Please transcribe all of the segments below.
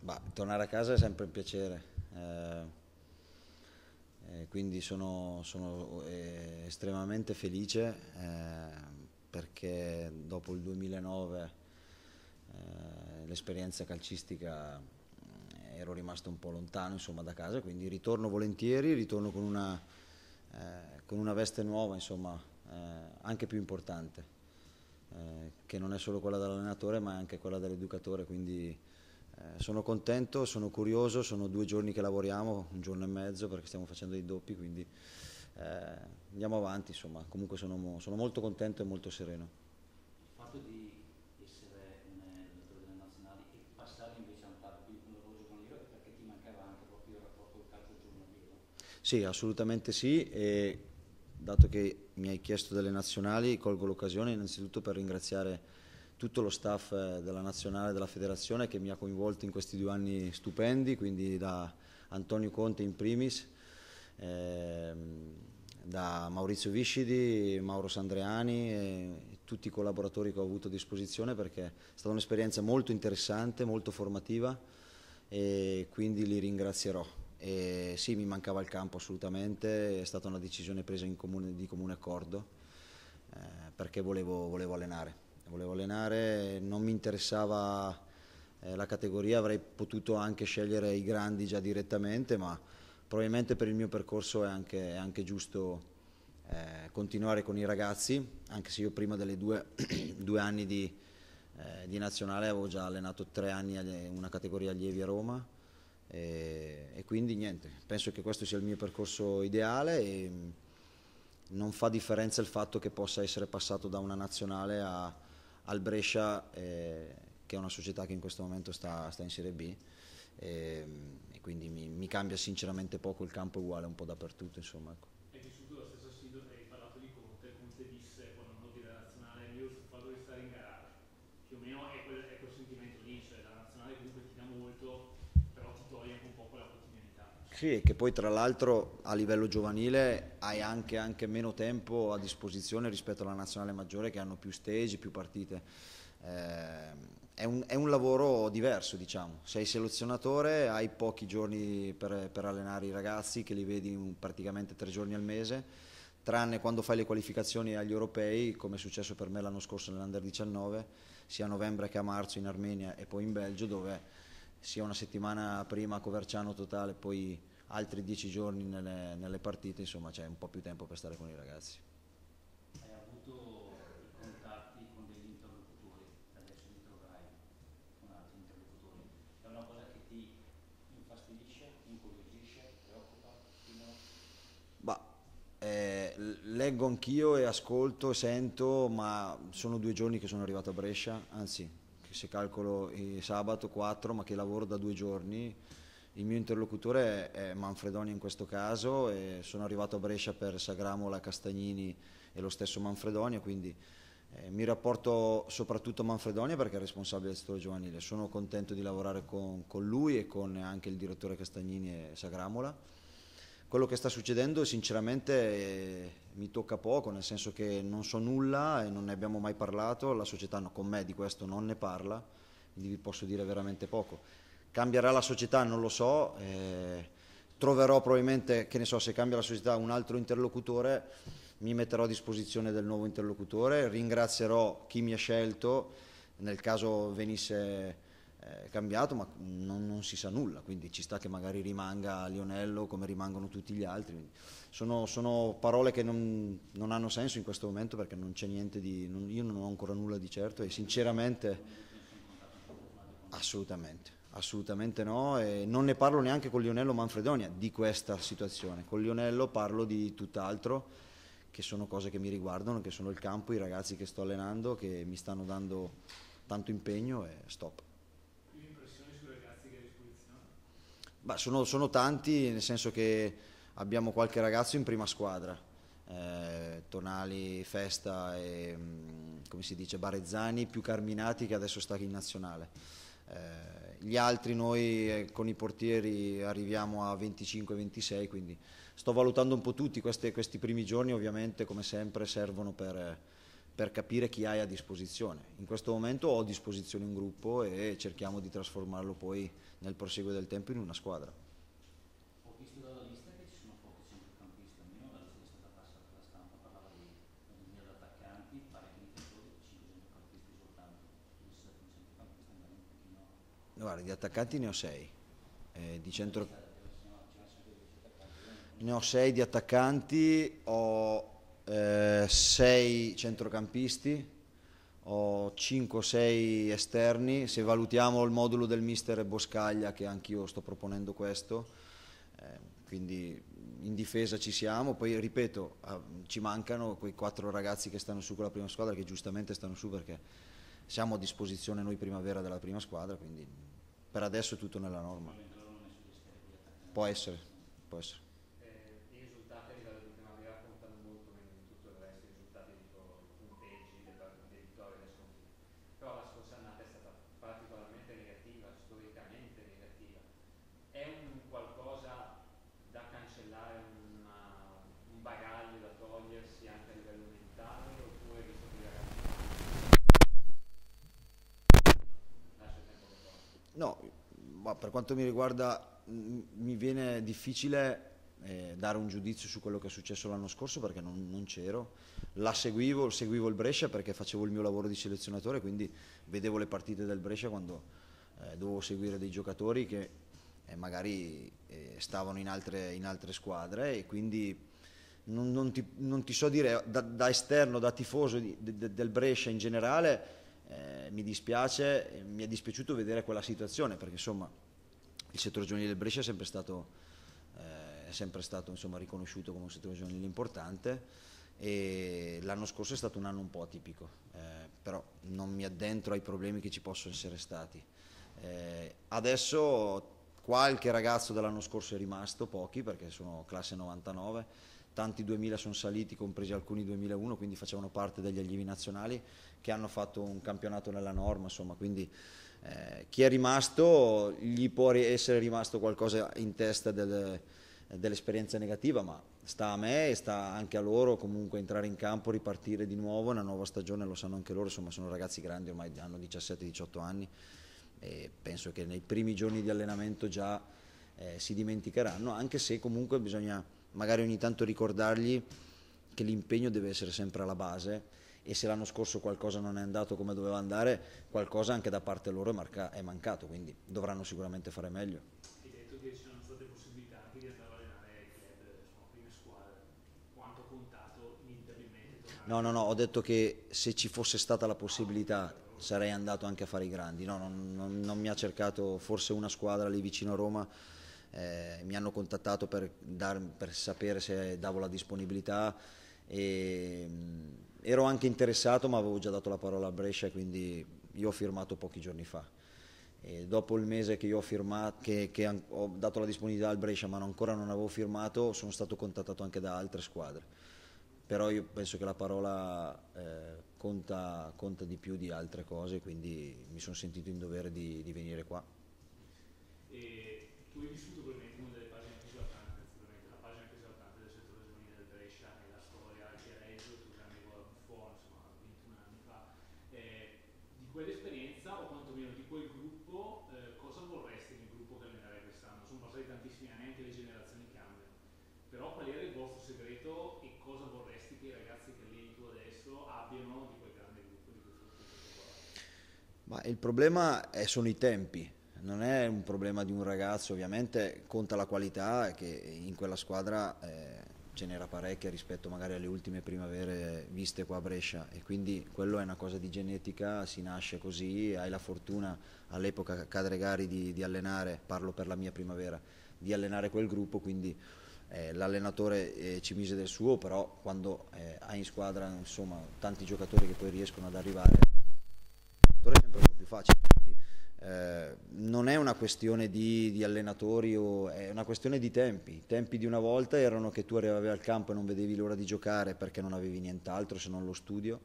Bah, tornare a casa è sempre un piacere, quindi sono estremamente felice perché dopo il 2009 l'esperienza calcistica ero rimasto un po' lontano insomma, da casa, quindi ritorno volentieri, ritorno con una veste nuova, insomma, anche più importante, che non è solo quella dell'allenatore ma è anche quella dell'educatore, quindi sono contento, sono curioso, sono 2 giorni che lavoriamo, un giorno e mezzo perché stiamo facendo dei doppi, quindi andiamo avanti, insomma, comunque sono molto contento e molto sereno. Il fatto di essere un allenatore delle nazionali e passare invece a un fare più un lavoro giovanile è perché ti mancava anche proprio il rapporto col calcio giovanile. Sì, assolutamente sì, e dato che mi hai chiesto delle nazionali, colgo l'occasione innanzitutto per ringraziare tutto lo staff della nazionale e della federazione che mi ha coinvolto in questi 2 anni stupendi, quindi da Antonio Conte in primis, ehm, da Maurizio Viscidi, Mauro Sandreani e tutti i collaboratori che ho avuto a disposizione perché è stata un'esperienza molto interessante, molto formativa e quindi li ringrazierò. E sì, mi mancava il campo assolutamente, è stata una decisione presa di comune accordo perché volevo allenare, non mi interessava la categoria, avrei potuto anche scegliere i grandi già direttamente, ma probabilmente per il mio percorso è anche giusto continuare con i ragazzi, anche se io prima delle 2 anni di nazionale avevo già allenato 3 anni una categoria allievi a Roma e quindi niente, penso che questo sia il mio percorso ideale e non fa differenza il fatto che possa essere passato da una nazionale al Brescia, che è una società che in questo momento sta in Serie B e, e quindi mi cambia sinceramente poco, il campo è uguale un po' dappertutto, insomma, ecco. Hai vissuto la stessa situazione, hai parlato di Conte, Conte disse quando andò via dalla nazionale io sto fatto di stare in garage, più o meno è quel sentimento lì, cioè la nazionale comunque ti dà molto, però ti toglie anche un po' quella quotidianità. Sì, e che poi tra l'altro a livello giovanile hai anche meno tempo a disposizione rispetto alla nazionale maggiore che hanno più stage, più partite. È un lavoro diverso, diciamo. Sei selezionatore, hai pochi giorni per allenare i ragazzi che li vedi praticamente 3 giorni al mese, tranne quando fai le qualificazioni agli europei, come è successo per me l'anno scorso nell'Under 19, sia a novembre che a marzo in Armenia e poi in Belgio, dove sia una settimana prima a Coverciano totale, poi altri 10 giorni nelle partite, insomma c'è un po' più tempo per stare con i ragazzi. Hai avuto i contatti con degli interlocutori, adesso li troverai con altri interlocutori. È una cosa che ti infastidisce, incuriosisce, preoccupa, stimola? Bah, leggo anch'io e ascolto e sento, ma sono 2 giorni che sono arrivato a Brescia, anzi, se calcolo sabato 4, ma che lavoro da 2 giorni. Il mio interlocutore è Manfredoni in questo caso e sono arrivato a Brescia per Sagramola, Castagnini e lo stesso Manfredonia, quindi mi rapporto soprattutto a Manfredonia perché è responsabile del settore giovanile. Sono contento di lavorare con lui e con anche il direttore Castagnini e Sagramola. Quello che sta succedendo sinceramente mi tocca poco, nel senso che non so nulla e non ne abbiamo mai parlato, la società con me di questo non ne parla, quindi vi posso dire veramente poco. Cambierà la società? Non lo so, troverò probabilmente, che ne so, se cambia la società un altro interlocutore, mi metterò a disposizione del nuovo interlocutore, ringrazierò chi mi ha scelto nel caso venisse cambiato, ma non si sa nulla, quindi ci sta che magari rimanga Lionello come rimangono tutti gli altri. Sono parole che non hanno senso in questo momento perché non c'è niente io non ho ancora nulla di certo e sinceramente Quindi penso in contatto anche personale con lui. assolutamente no, e non ne parlo neanche con Lionello Manfredonia di questa situazione. Con Lionello parlo di tutt'altro, che sono cose che mi riguardano, che sono il campo, i ragazzi che sto allenando, che mi stanno dando tanto impegno e stop. Prime impressioni sui ragazzi che hai a disposizione? Beh, sono tanti, nel senso che abbiamo qualche ragazzo in prima squadra, Tonali, Festa e come si dice, Barezzani, più Carminati che adesso sta in nazionale. Gli altri noi con i portieri arriviamo a 25-26, quindi sto valutando un po' tutti, questi primi giorni ovviamente come sempre servono per capire chi hai a disposizione. In questo momento ho a disposizione un gruppo e cerchiamo di trasformarlo poi nel proseguo del tempo in una squadra. Ho visto dalla lista che ci sono pochi centrocampisti, almeno la lista che è stata passata alla stampa parlava di una dozzina di attaccanti, pare che difensori 5 centrocampisti soltanto. Tu sei stato un centrocampista magari un pochino... Guarda, di attaccanti ne ho 6, ne ho 6 di attaccanti, ho 6 centrocampisti, ho 5-6 esterni. Se valutiamo il modulo del mister Boscaglia, che anch'io sto proponendo questo, quindi in difesa ci siamo. Poi ripeto, ci mancano quei 4 ragazzi che stanno su con la prima squadra, che giustamente stanno su perché siamo a disposizione noi primavera della prima squadra, quindi per adesso è tutto nella norma. Può essere, può essere. I risultati a livello di primavera contano molto meno di tutto il resto, i risultati dico i punteggi, le vittorie e le sconfitte. Però la scorsa annata è stata particolarmente negativa, storicamente negativa. È un qualcosa da cancellare, un bagaglio da togliersi anche a livello mentale, oppure visto che i ragazzi lascia il tempo che trova? No, ma per quanto mi riguarda mi viene difficile dare un giudizio su quello che è successo l'anno scorso perché non c'ero. Seguivo il Brescia perché facevo il mio lavoro di selezionatore, quindi vedevo le partite del Brescia quando dovevo seguire dei giocatori che magari stavano in altre squadre, e quindi non ti so dire da esterno, da tifoso del Brescia in generale. Mi dispiace, mi è dispiaciuto vedere quella situazione perché insomma il settore giovanile del Brescia è sempre stato insomma, riconosciuto come un settore giovanile importante, e l'anno scorso è stato un anno un po' atipico, però non mi addentro ai problemi che ci possono essere stati. Adesso qualche ragazzo dell'anno scorso è rimasto, pochi perché sono classe 99, tanti 2000 sono saliti, compresi alcuni 2001, quindi facevano parte degli allievi nazionali che hanno fatto un campionato nella norma, insomma, quindi chi è rimasto gli può essere rimasto qualcosa in testa dell'esperienza negativa, ma sta a me e sta anche a loro comunque entrare in campo, ripartire di nuovo, una nuova stagione, lo sanno anche loro, insomma sono ragazzi grandi, ormai hanno 17-18 anni e penso che nei primi giorni di allenamento già si dimenticheranno, anche se comunque bisogna magari ogni tanto ricordargli che l'impegno deve essere sempre alla base, e se l'anno scorso qualcosa non è andato come doveva andare, qualcosa anche da parte loro è mancato, quindi dovranno sicuramente fare meglio. Hai detto che ci sono state possibilità anche di andare a allenare ai club, insomma, prime squadre. Quanto ha contato inevitabilmente tornare? No, ho detto che se ci fosse stata la possibilità sarei andato anche a fare i grandi. No, non mi ha cercato, forse una squadra lì vicino a Roma, mi hanno contattato per sapere se davo la disponibilità, e ero anche interessato, ma avevo già dato la parola a Brescia, quindi io ho firmato pochi giorni fa. E dopo il mese che io ho firmato, che ho dato la disponibilità al Brescia ma ancora non avevo firmato, sono stato contattato anche da altre squadre. Però io penso che la parola conta di più di altre cose, quindi mi sono sentito in dovere di venire qua. E tu hai vissuto probabilmente una delle pagine più esaltanti, probabilmente la pagina più esaltante del settore giovanile del Brescia e la storia di Reggio, tu grande gol a Buffon, insomma 21 anni fa. Di quell'esperienza, o quantomeno di quel gruppo, cosa vorresti nel gruppo che allenerai quest'anno? Sono passati tantissimi anni, anche le generazioni cambiano, però qual era il vostro segreto e cosa vorresti che i ragazzi che alleni tu adesso abbiano di quel grande gruppo, di questo gruppo? Ma il problema sono i tempi. Non è un problema di un ragazzo, ovviamente conta la qualità, che in quella squadra ce n'era parecchia rispetto magari alle ultime primavere viste qua a Brescia, e quindi quello è una cosa di genetica, si nasce così. Hai la fortuna all'epoca Cadregari di allenare, parlo per la mia primavera, di allenare quel gruppo, quindi l'allenatore ci mise del suo, però quando hai in squadra insomma tanti giocatori che poi riescono ad arrivare, è sempre un po' più facile. Non è una questione di allenatori, è una questione di tempi. I tempi di una volta erano che tu arrivavi al campo e non vedevi l'ora di giocare perché non avevi nient'altro se non lo studio,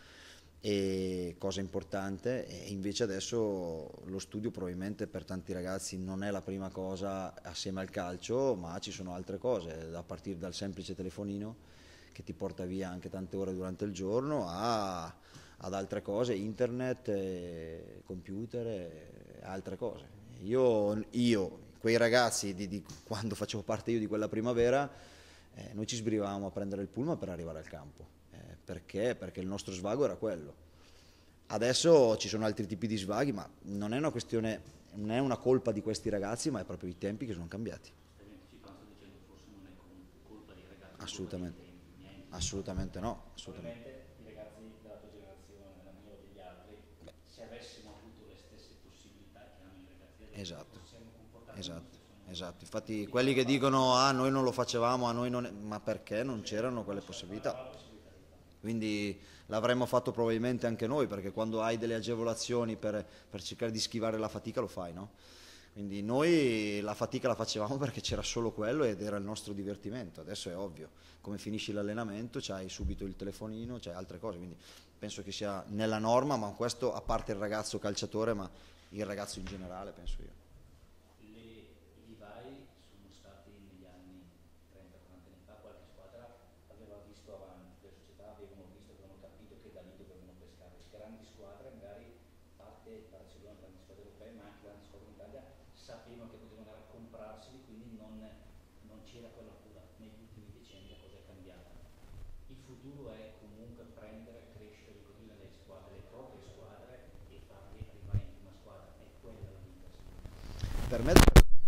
e cosa importante, e invece adesso lo studio probabilmente per tanti ragazzi non è la prima cosa assieme al calcio, ma ci sono altre cose, a partire dal semplice telefonino che ti porta via anche tante ore durante il giorno, ad altre cose, internet, computer e altre cose. Io quei ragazzi di quando facevo parte io di quella primavera, noi ci sbrigavamo a prendere il pullman per arrivare al campo, perché il nostro svago era quello. Adesso ci sono altri tipi di svaghi, ma non è una questione, non è una colpa di questi ragazzi, ma è proprio i tempi che sono cambiati. Stai anticipando dicendo forse non è colpa dei ragazzi. Assolutamente, assolutamente no. Assolutamente. Probabilmente i ragazzi della tua generazione, della mia o degli altri, se avessimo avuto le stesse possibilità che hanno i ragazzi adesso, Esatto, possiamo comportarci esatto, esatto. Infatti quelli che dicono noi non lo facevamo, a noi non ma perché non c'erano quelle possibilità? Quindi l'avremmo fatto probabilmente anche noi, perché quando hai delle agevolazioni per cercare di schivare la fatica lo fai, no? Quindi noi la fatica la facevamo perché c'era solo quello ed era il nostro divertimento. Adesso è ovvio, come finisci l'allenamento c'hai subito il telefonino, c'hai altre cose, quindi penso che sia nella norma, ma questo a parte il ragazzo calciatore, ma il ragazzo in generale, penso io. I vivai sono stati negli anni 30-40 anni fa, qualche squadra aveva visto avanti, le società avevano visto, avevano capito che da lì dovevano pescare. Grandi squadre, magari parte Barcellona, grandi squadre europee, ma anche grandi squadre in Italia, sapevano che potevano andare a comprarseli, quindi non c'era quella cura. Negli ultimi decenni la cosa è cambiata. Il futuro è comunque prendere, crescere, ricostruire le squadre, le proprie squadre e farli arrivare in prima squadra. È quella la vita. Per me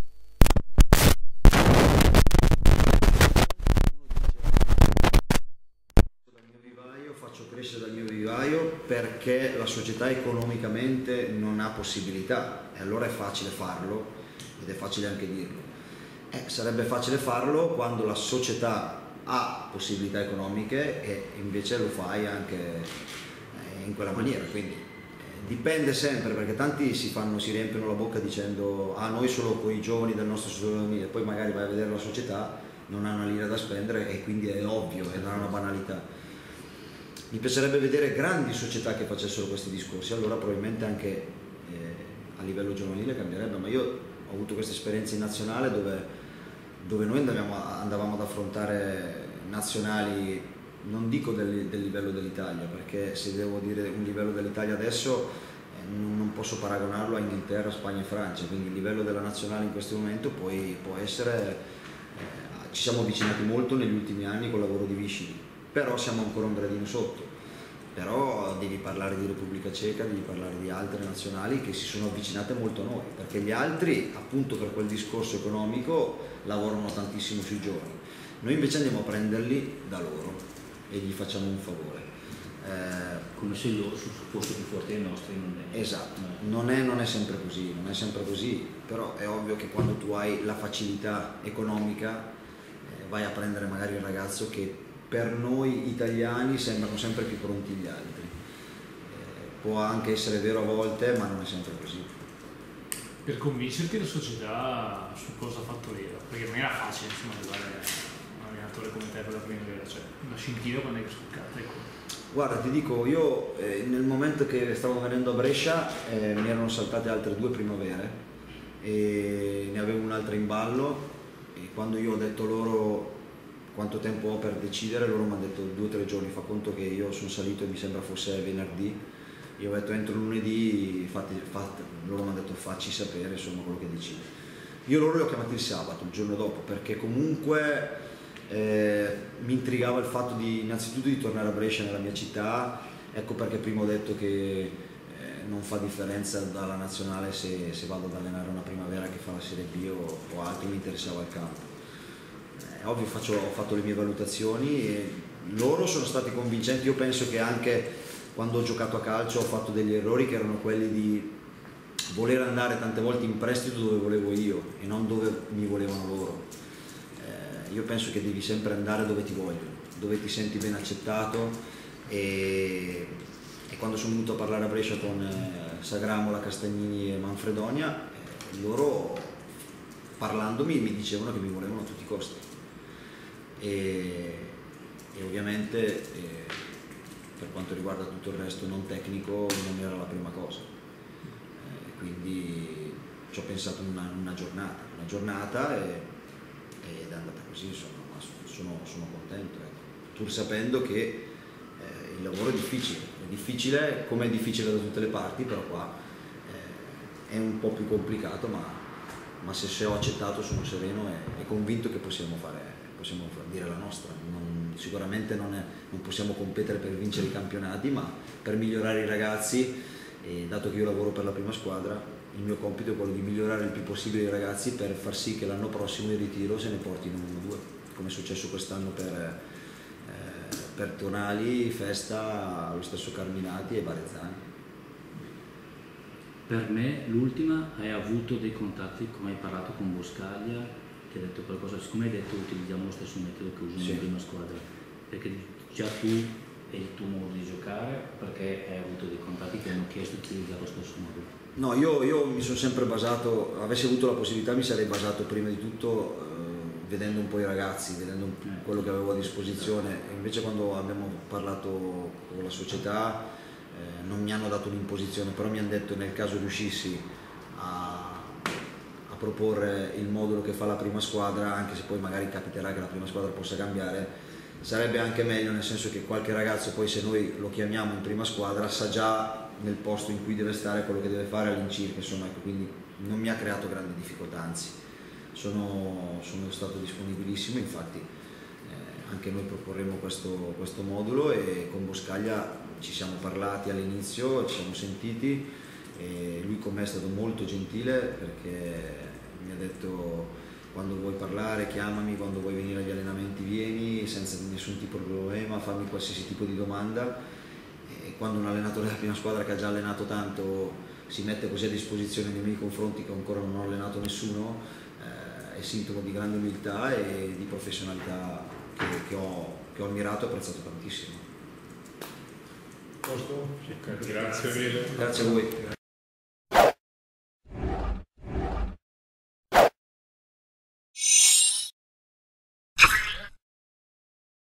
faccio crescere dal mio vivaio perché la società economicamente non ha possibilità e allora è facile farlo ed è facile anche dirlo. Sarebbe facile farlo quando la società ha possibilità economiche e invece lo fai anche in quella maniera, quindi dipende sempre, perché tanti si riempiono la bocca dicendo noi solo con i giovani del nostro società, e poi magari vai a vedere la società, non ha una lira da spendere e quindi è ovvio, è una banalità. Mi piacerebbe vedere grandi società che facessero questi discorsi, allora probabilmente anche a livello giovanile cambierebbe, ma io ho avuto questa esperienza in nazionale dove noi andavamo ad affrontare nazionali, non dico del livello dell'Italia, perché se devo dire un livello dell'Italia adesso non posso paragonarlo a Inghilterra, Spagna e Francia, quindi il livello della nazionale in questo momento può essere, ci siamo avvicinati molto negli ultimi anni col lavoro di Vichy, però siamo ancora un gradino sotto. Però devi parlare di Repubblica Ceca, devi parlare di altre nazionali che si sono avvicinate molto a noi, perché gli altri, appunto per quel discorso economico, lavorano tantissimo sui giovani. Noi invece andiamo a prenderli da loro e gli facciamo un favore. Come se loro fossero più forti dei nostri, non è. Esatto, non è sempre così, però è ovvio che quando tu hai la facilità economica vai a prendere magari il ragazzo che per noi italiani sembrano sempre più pronti gli altri. Può anche essere vero a volte, ma non è sempre così. Per convincerti la società su cosa ha fatto Leva, perché non era facile insomma arrivare a un allenatore come te per la primavera, cioè una scintilla quando hai scoccata, ecco. Guarda, ti dico, io nel momento che stavo venendo a Brescia mi erano saltate altre 2 primavere e ne avevo un'altra in ballo, e quando io ho detto loro quanto tempo ho per decidere, loro mi hanno detto 2 o 3 giorni, fa conto che io sono salito e mi sembra fosse venerdì, io ho detto entro lunedì, loro mi hanno detto facci sapere insomma quello che decidi. Io loro li ho chiamati il sabato, il giorno dopo, perché comunque mi intrigava il fatto innanzitutto di tornare a Brescia, nella mia città, ecco perché prima ho detto che non fa differenza dalla nazionale se vado ad allenare una primavera che fa la Serie B o altro, mi interessava il campo. Ovvio ho fatto le mie valutazioni e loro sono stati convincenti. Io penso che anche quando ho giocato a calcio ho fatto degli errori che erano quelli di voler andare tante volte in prestito dove volevo io e non dove mi volevano loro. Io penso che devi sempre andare dove ti vogliono, dove ti senti ben accettato, e quando sono venuto a parlare a Brescia con Sagramola, Castagnini e Manfredonia, loro parlandomi mi dicevano che mi volevano a tutti i costi. E ovviamente per quanto riguarda tutto il resto non tecnico non era la prima cosa, quindi ci ho pensato una giornata ed è andata così, sono contento. pur sapendo che il lavoro è difficile come è difficile da tutte le parti, però qua è un po' più complicato, ma se ho accettato sono sereno e convinto che possiamo dire la nostra. Sicuramente non possiamo competere per vincere i campionati, ma per migliorare i ragazzi, e dato che io lavoro per la prima squadra, il mio compito è quello di migliorare il più possibile i ragazzi per far sì che l'anno prossimo in ritiro se ne portino 1 o 2, come è successo quest'anno per Tonali, Festa, lo stesso Carminati e Barezzani. Per me l'ultima, hai avuto dei contatti, come hai parlato con Boscaglia, ti ha detto qualcosa, siccome hai detto utilizziamo lo stesso metodo che usano in prima squadra, perché già tu e il tuo modo di giocare, perché hai avuto dei contatti che hanno chiesto di utilizzare lo stesso modo? No, io mi sono sempre basato, avessi avuto la possibilità mi sarei basato prima di tutto vedendo un po' i ragazzi, vedendo quello che avevo a disposizione, e invece quando abbiamo parlato con la società non mi hanno dato un'imposizione, però mi hanno detto nel caso riuscissi a proporre il modulo che fa la prima squadra, anche se poi magari capiterà che la prima squadra possa cambiare, sarebbe anche meglio, nel senso che qualche ragazzo poi se noi lo chiamiamo in prima squadra sa già nel posto in cui deve stare quello che deve fare all'incirca, insomma, quindi non mi ha creato grandi difficoltà, anzi sono stato disponibilissimo, infatti anche noi proporremo questo modulo, e con Boscaglia ci siamo parlati all'inizio, ci siamo sentiti, e lui con me è stato molto gentile perché mi ha detto: quando vuoi parlare chiamami, quando vuoi venire agli allenamenti vieni, senza nessun tipo di problema, fammi qualsiasi tipo di domanda. E quando un allenatore della prima squadra che ha già allenato tanto si mette così a disposizione nei miei confronti, che ancora non ho allenato nessuno, è sintomo di grande umiltà e di professionalità che ho ammirato e apprezzato tantissimo. Posto? Grazie mille. Grazie a voi.